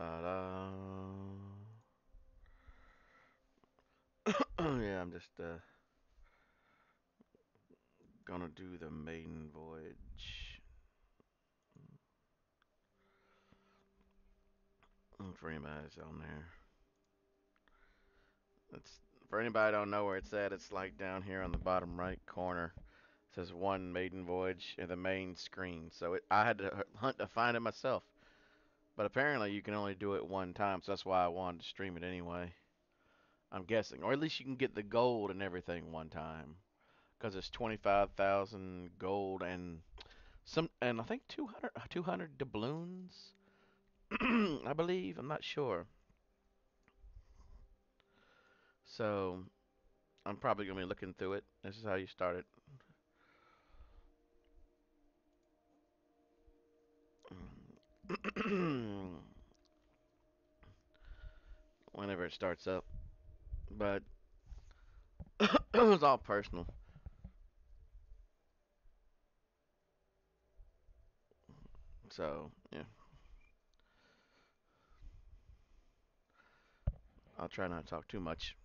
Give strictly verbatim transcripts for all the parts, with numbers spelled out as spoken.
Ta-da. Yeah, I'm just uh, gonna do the Maiden Voyage. For anybody's on there. It's for anybody who don't know where it's at. It's like down here on the bottom right corner. It says one Maiden Voyage in the main screen. So it, I had to hunt to find it myself. But apparently you can only do it one time, so that's why I wanted to stream it anyway. I'm guessing, or at least you can get the gold and everything one time, because it's twenty-five thousand gold and some, and I think two hundred, two hundred doubloons. I believe. I'm not sure. So I'm probably gonna be looking through it. This is how you start it. Whenever it starts up, but it was all personal. So yeah, I'll try not to talk too much.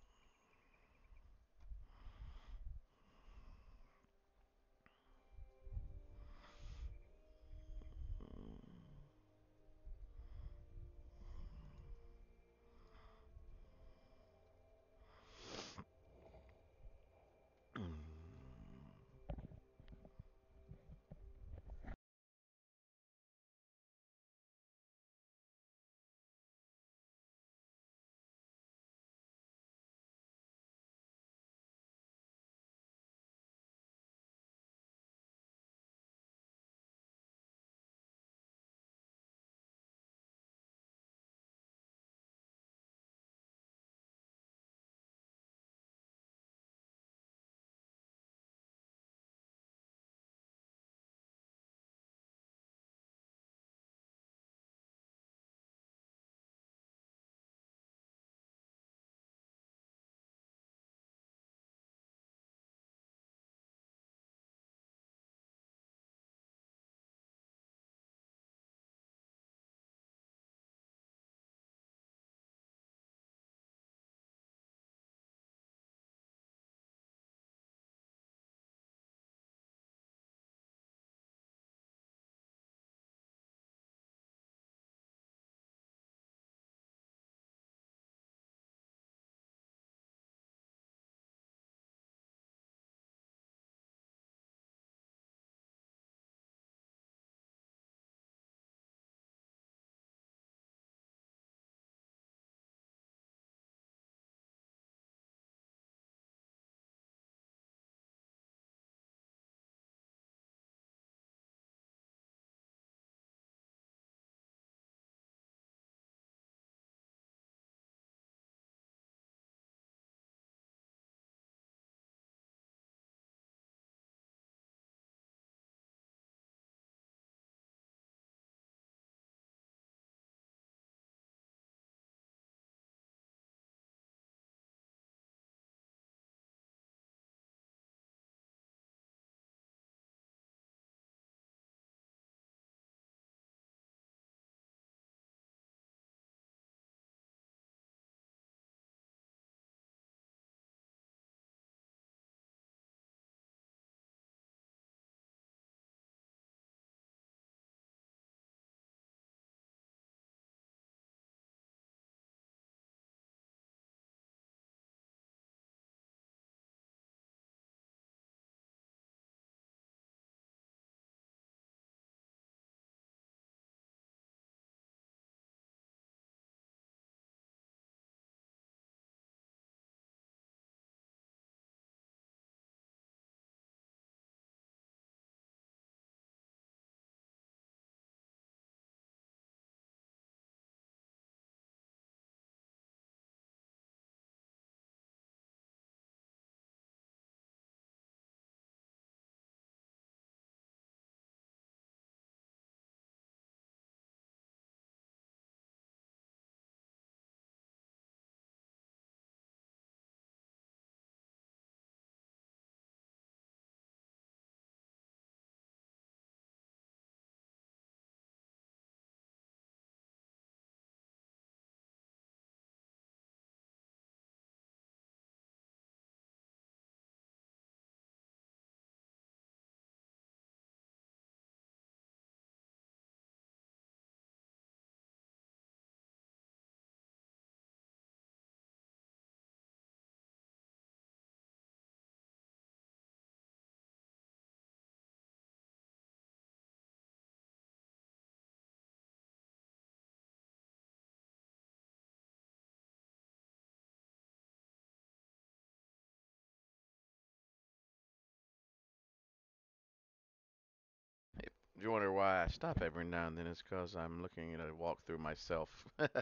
If you wonder why I stop every now and then, it's because I'm looking at a walkthrough myself.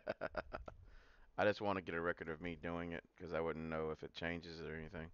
I just want to get a record of me doing it because I wouldn't know if it changes or anything.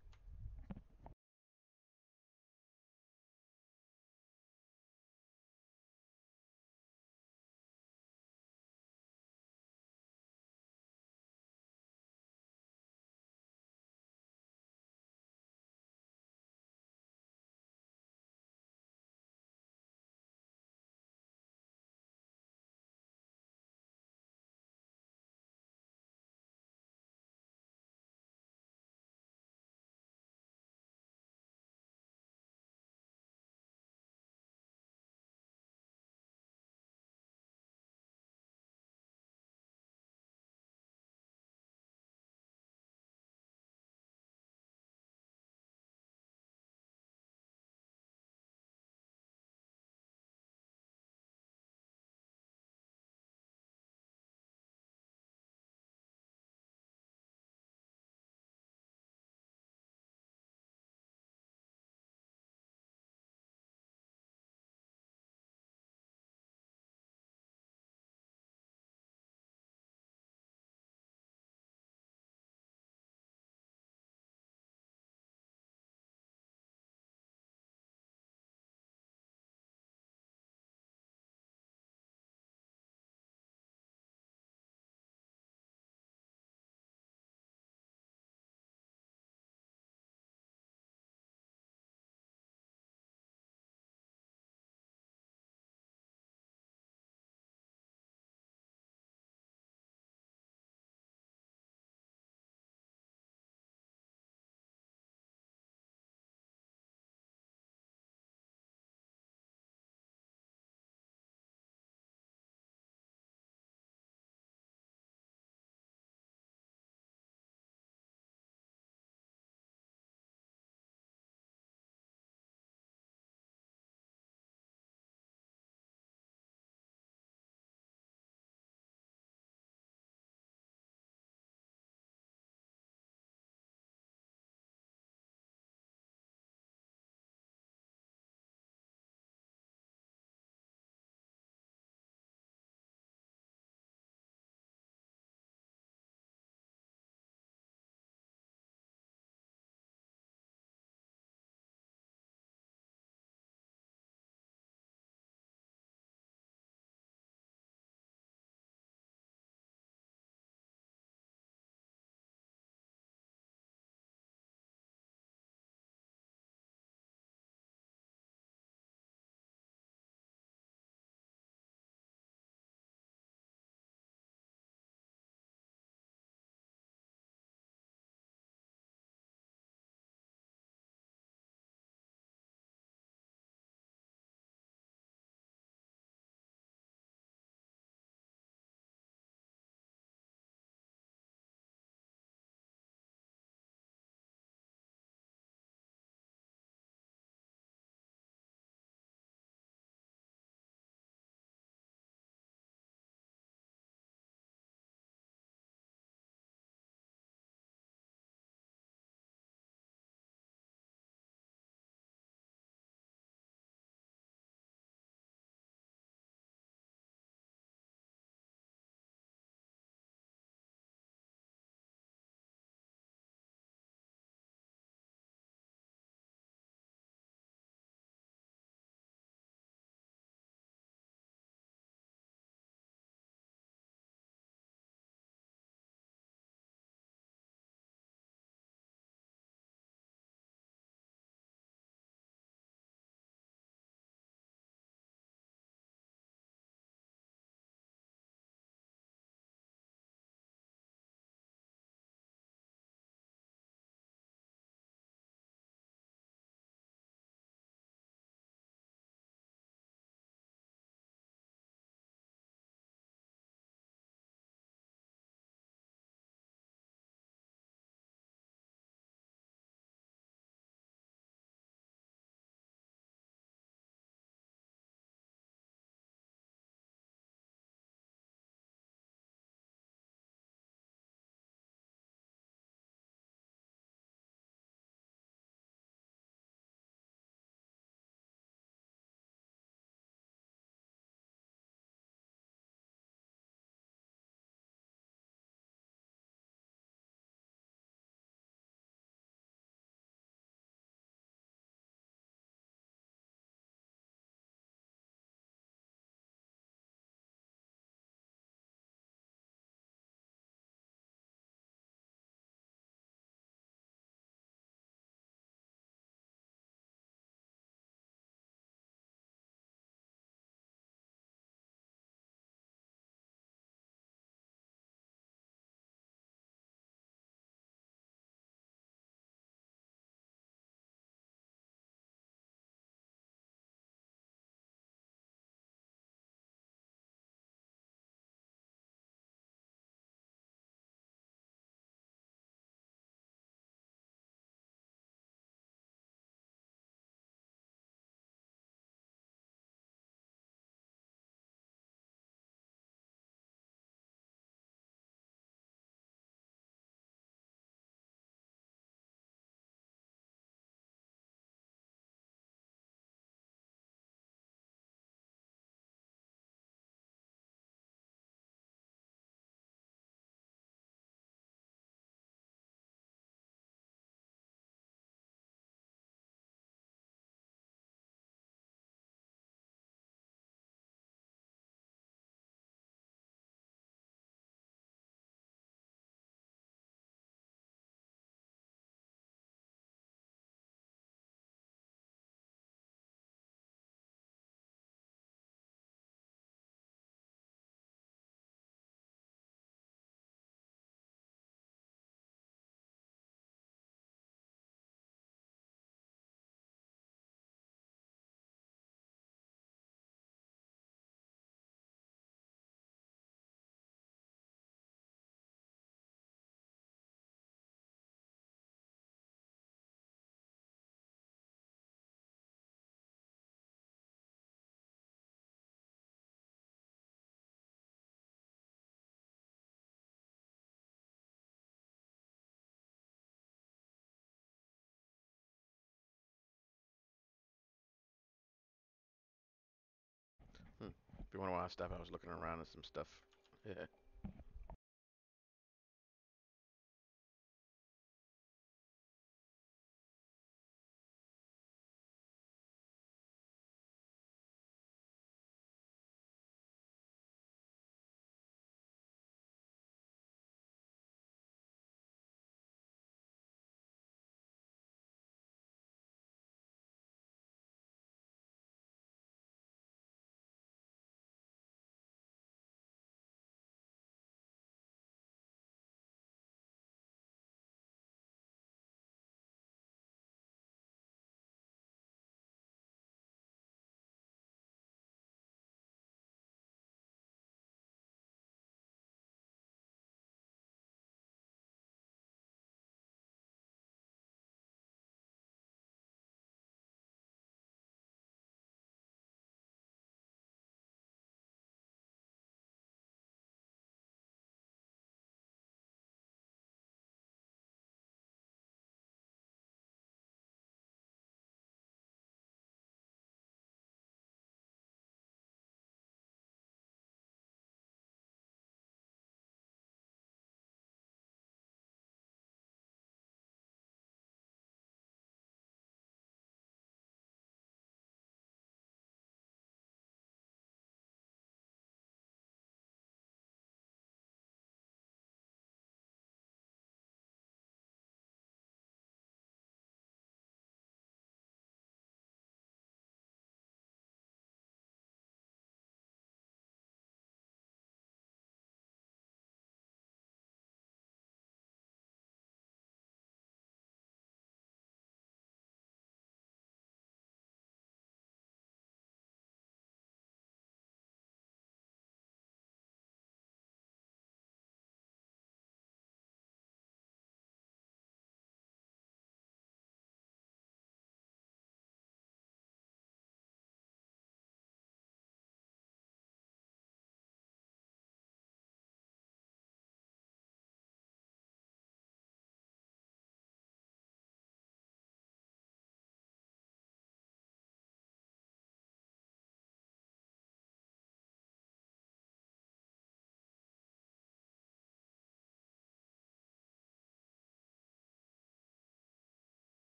If you want to watch stuff, I was looking around at some stuff. Yeah.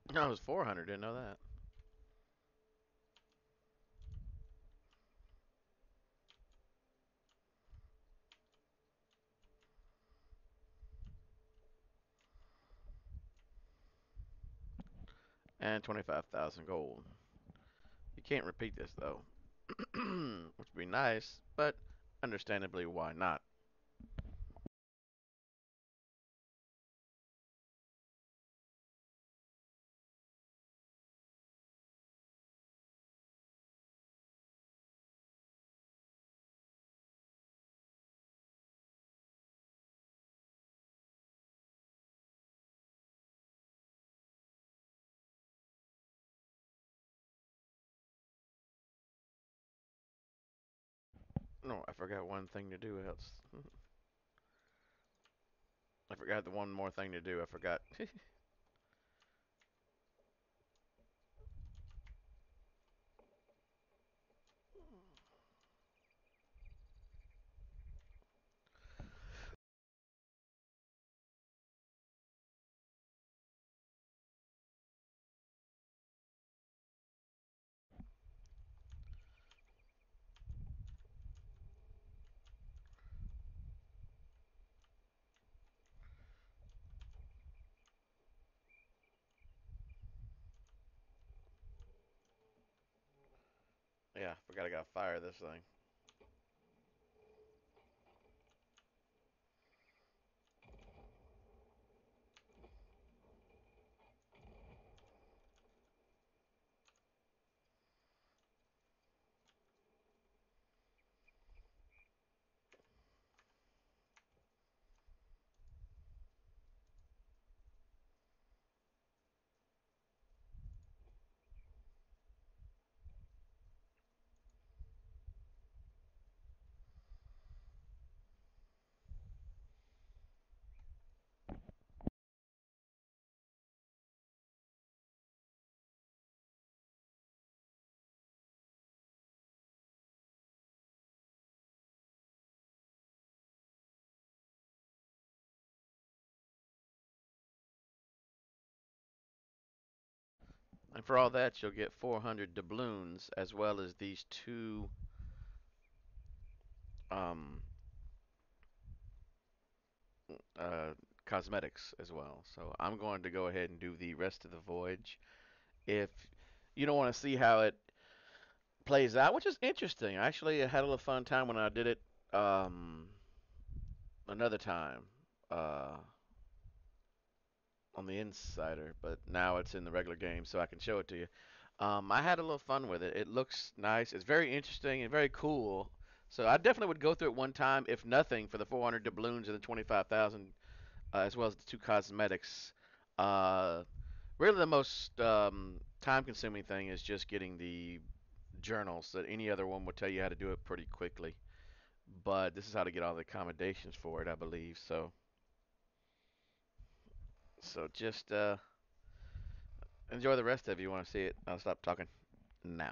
No, it was four hundred. Didn't know that. And twenty-five thousand gold. You can't repeat this though, which would be nice, but understandably, why not? No, I forgot one thing to do else. I forgot the one more thing to do. I forgot. Yeah, forgot I gotta fire this thing. And for all that, you'll get four hundred doubloons as well as these two um, uh, cosmetics as well. So I'm going to go ahead and do the rest of the voyage. If you don't want to see how it plays out, which is interesting, I actually had a little fun time when I did it um, another time uh, on the Insider, but now it's in the regular game, so I can show it to you. Um, I had a little fun with it. It looks nice. It's very interesting and very cool. So I definitely would go through it one time, if nothing, for the four hundred doubloons and the twenty-five thousand, uh, as well as the two cosmetics. Uh, really, the most um, time-consuming thing is just getting the journals. That any other one would tell you how to do it pretty quickly. But this is how to get all the accommodations for it, I believe. So, so just uh, enjoy the rest of it. You want to see it? I'll stop talking now.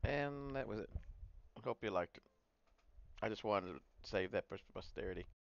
And that was it. I hope you liked it. I just wanted to save that for posterity.